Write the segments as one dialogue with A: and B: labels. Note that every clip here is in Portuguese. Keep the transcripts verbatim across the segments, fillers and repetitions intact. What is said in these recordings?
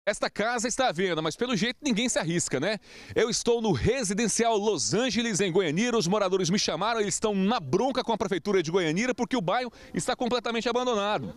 A: Esta casa está à venda, mas pelo jeito ninguém se arrisca, né? Eu estou no residencial Los Angeles, em Goianira. Os moradores me chamaram, eles estão na bronca com a prefeitura de Goianira porque o bairro está completamente abandonado.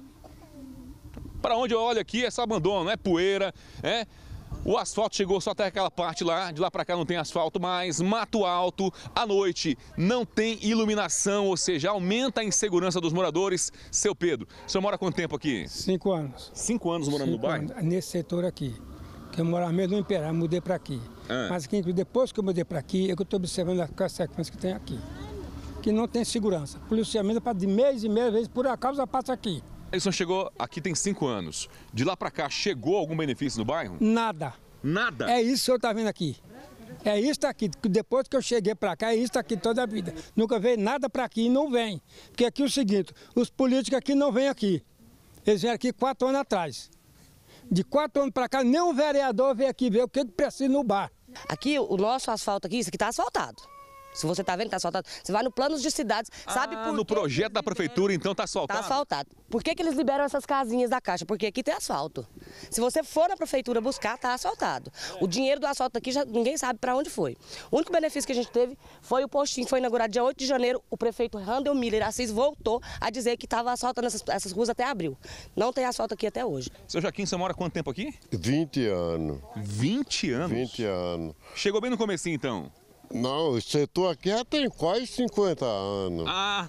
A: Para onde eu olho aqui é só abandono, é poeira, é... O asfalto chegou só até aquela parte lá, de lá para cá não tem asfalto mais, mato alto, à noite não tem iluminação, ou seja, aumenta a insegurança dos moradores. Seu Pedro, o senhor mora há quanto tempo aqui?
B: Cinco anos.
A: Cinco anos morando
B: Cinco
A: no bairro?
B: Anos, nesse setor aqui, que eu morava mesmo no Imperar, mudei para aqui.
A: Ah. Mas
B: aqui, depois que eu mudei para aqui, é que eu estou observando as consequências que tem aqui. Que não tem segurança. Policiamento de mês e mês, vezes por acaso passa aqui.
A: O senhor chegou aqui tem cinco anos. De lá para cá, chegou algum benefício no bairro?
B: Nada.
A: Nada?
B: É isso que o senhor está vendo aqui. É isso aqui. Depois que eu cheguei para cá, é isso aqui toda a vida. Nunca veio nada para aqui e não vem. Porque aqui é o seguinte, os políticos aqui não vêm aqui. Eles vieram aqui quatro anos atrás. De quatro anos para cá, nem um vereador veio aqui ver o que precisa no bar.
C: Aqui, o nosso asfalto aqui, isso aqui está asfaltado. Se você está vendo que está asfaltado, você vai no planos de cidades,
A: ah,
C: sabe por
A: no projeto da prefeitura, então está asfaltado?
C: Está asfaltado. Por que que eles liberam essas casinhas da Caixa? Porque aqui tem asfalto. Se você for na prefeitura buscar, está asfaltado. O dinheiro do asfalto aqui, já, ninguém sabe para onde foi. O único benefício que a gente teve foi o postinho, foi inaugurado dia oito de janeiro, o prefeito Randall Miller Assis voltou a dizer que estava asfaltando essas, essas ruas até abril. Não tem asfalto aqui até hoje.
A: Seu Joaquim, você mora há quanto tempo aqui?
D: vinte anos.
A: vinte anos?
D: vinte anos.
A: Chegou bem no comecinho, então?
D: Não, o setor aqui já tem quase cinquenta anos.
A: Ah,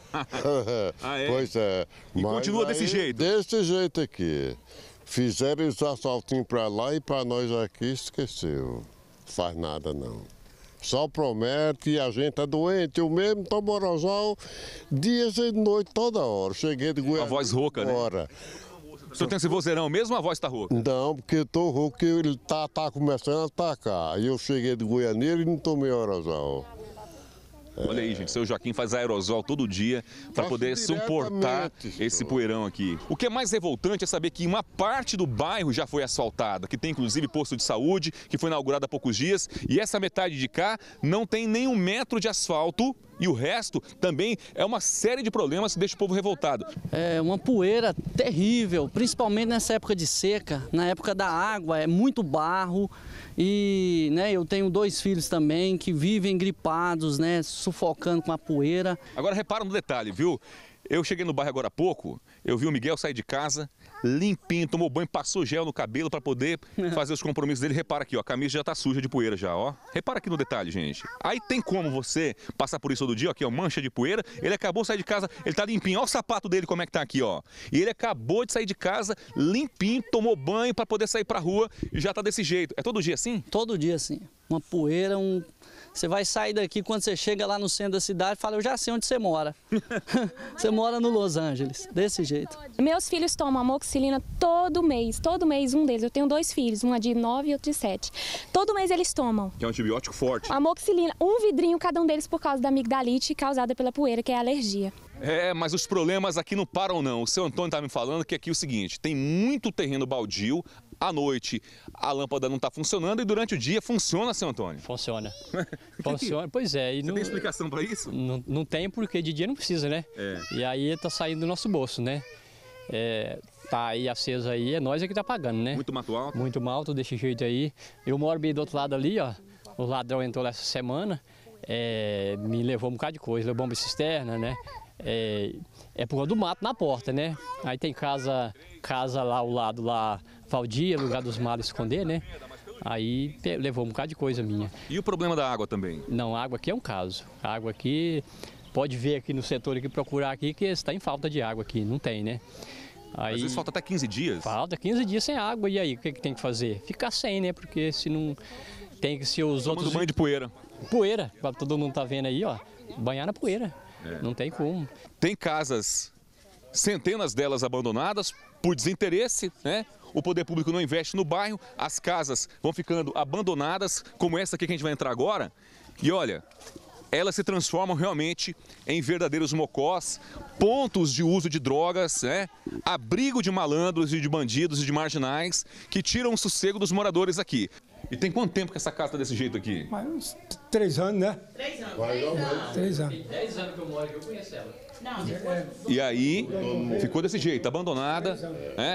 A: ah é?
D: Pois é.
A: E
D: mas
A: continua desse jeito?
D: Desse jeito aqui. Fizeram os asfaltinhos para lá e para nós aqui esqueceu. Faz nada não. Só promete e a gente é doente. Eu mesmo estou morosal dias e noite toda hora. Cheguei de Goiânia.
A: A voz rouca, né? O senhor tem esse vozeirão mesmo ou a voz está rouca?
D: Não, porque eu tô rouco, porque ele tá, tá começando a atacar. Aí eu cheguei de Goianeira e não tomei aerosol.
A: É. Olha aí, gente, seu Joaquim faz aerosol todo dia para poder suportar esse poeirão aqui. O que é mais revoltante é saber que uma parte do bairro já foi asfaltada, que tem inclusive posto de saúde, que foi inaugurado há poucos dias, e essa metade de cá não tem nem um metro de asfalto. E o resto também é uma série de problemas que deixa o povo revoltado.
E: É uma poeira terrível, principalmente nessa época de seca, na época da água, é muito barro. E né, eu tenho dois filhos também que vivem gripados, né, sufocando com a poeira.
A: Agora repara no detalhe, viu? Eu cheguei no bairro agora há pouco, eu vi o Miguel sair de casa, limpinho, tomou banho, passou gel no cabelo para poder fazer os compromissos dele. Repara aqui, ó, a camisa já tá suja de poeira já, ó. Repara aqui no detalhe, gente. Aí tem como você passar por isso todo dia, ó, aqui, ó, mancha de poeira. Ele acabou de sair de casa, ele tá limpinho. Ó o sapato dele como é que tá aqui, ó. E ele acabou de sair de casa, limpinho, tomou banho para poder sair pra rua e já tá desse jeito. É todo dia assim?
E: Todo dia assim. Uma poeira, um... Você vai sair daqui, quando você chega lá no centro da cidade, fala, eu já sei onde você mora. Você mora no Los Angeles, desse jeito.
F: Meus filhos tomam amoxicilina todo mês, todo mês um deles. Eu tenho dois filhos, uma de nove e outra de sete. Todo mês eles tomam.
A: Que é um antibiótico forte.
F: Amoxicilina, um vidrinho cada um deles por causa da amigdalite causada pela poeira, que é a alergia.
A: É, mas os problemas aqui não param não. O seu Antônio tá me falando que aqui é o seguinte, tem muito terreno baldio, à noite a lâmpada não está funcionando e durante o dia funciona, seu Antônio?
G: Funciona. Funciona, pois é. E
A: Você
G: não,
A: tem explicação para isso?
G: Não, não tem porque de dia não precisa, né?
A: É.
G: E aí está saindo do nosso bolso, né? É, tá aí aceso aí, é nós é que tá pagando, né?
A: Muito mato alto?
G: Muito alto, desse jeito aí. Eu moro bem do outro lado ali, ó. O ladrão entrou essa semana, é, me levou um bocado de coisa, levou bomba cisterna, né? É, é por causa do mato na porta, né? Aí tem casa, casa lá ao lado, lá, Valdia, lugar dos malos esconder, né? Aí levou um bocado de coisa minha.
A: E o problema da água também?
G: Não, a água aqui é um caso. A água aqui, pode ver aqui no setor, aqui, procurar aqui, que está em falta de água aqui, não tem, né? Aí,
A: às vezes falta até quinze dias?
G: Falta quinze dias sem água, e aí, o que, que tem que fazer? Ficar sem, né? Porque se não... Tem que ser os
A: Tomando
G: outros...
A: banho de poeira.
G: Poeira, todo mundo tá vendo aí, ó. Banhar na poeira. É. Não tem como.
A: Tem casas, centenas delas abandonadas por desinteresse, né? O poder público não investe no bairro, as casas vão ficando abandonadas, como essa aqui que a gente vai entrar agora. E olha, elas se transformam realmente em verdadeiros mocós, pontos de uso de drogas, né? Abrigo de malandros e de bandidos e de marginais que tiram o sossego dos moradores aqui. E tem quanto tempo que essa casa está desse jeito aqui?
B: Mais uns três anos, né?
G: Três anos.
B: Três anos. Três anos.
G: Tem dez anos que eu moro aqui, eu conheço ela.
A: E aí, ficou desse jeito, abandonada, né?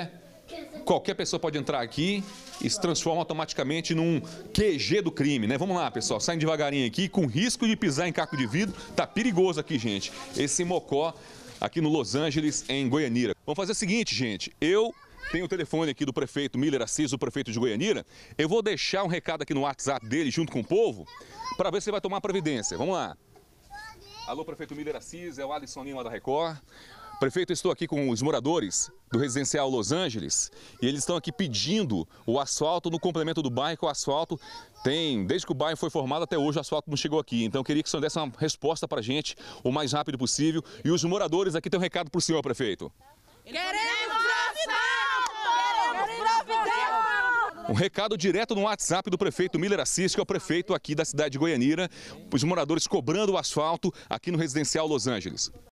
A: qualquer pessoa pode entrar aqui e se transforma automaticamente num Q G do crime, né? Vamos lá, pessoal, saindo devagarinho aqui, com risco de pisar em caco de vidro. Tá perigoso aqui, gente, esse mocó aqui no Los Angeles, em Goianira. Vamos fazer o seguinte, gente, eu tenho o telefone aqui do prefeito Miller Assis, o prefeito de Goianira. Eu vou deixar um recado aqui no WhatsApp dele, junto com o povo, para ver se ele vai tomar providência. Vamos lá. Alô, prefeito Miller Assis, é o Alisson Lima da Record. Prefeito, eu estou aqui com os moradores do residencial Los Angeles e eles estão aqui pedindo o asfalto no complemento do bairro, que o asfalto tem, desde que o bairro foi formado até hoje, o asfalto não chegou aqui. Então eu queria que o senhor desse uma resposta para a gente o mais rápido possível. E os moradores aqui têm um recado para o senhor, prefeito.
H: Queremos asfalto! Queremos providência!
A: Um recado direto no WhatsApp do prefeito Miller Assis, que é o prefeito aqui da cidade de Goianira, os moradores cobrando o asfalto aqui no residencial Los Angeles.